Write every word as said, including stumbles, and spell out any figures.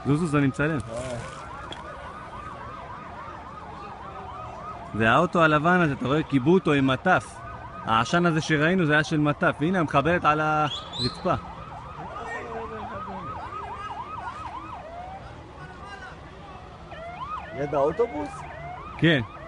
זוזוס, אני מצלם. זה האוטו הלבן הזה, אתה רואה? קיבו אותו עם מטף. העשן הזה שראינו זה היה של מטף. הנה, המחברת על הרצפה. ליד האוטובוס? כן.